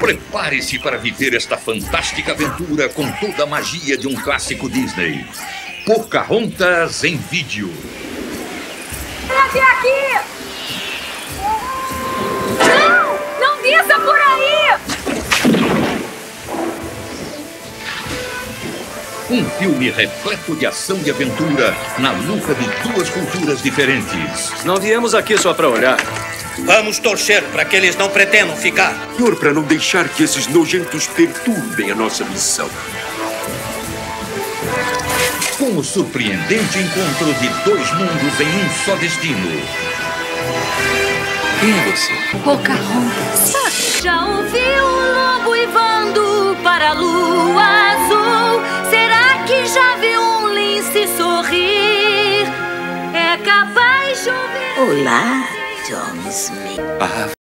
Prepare-se para viver esta fantástica aventura com toda a magia de um clássico Disney. Pocahontas em vídeo. Até aqui! Não desça por aí! Um filme repleto de ação e aventura na luta de duas culturas diferentes. Não viemos aqui só para olhar. Vamos torcer para que eles não pretendam ficar. Senhor, para não deixar que esses nojentos perturbem a nossa missão. Com o surpreendente encontro de dois mundos em um só destino. Quem é você? Pocahontas. Já ouviu o lobo uivando para a lua azul? Será que já viu um lince sorrir? É capaz de ouvir... Olá, John Smith.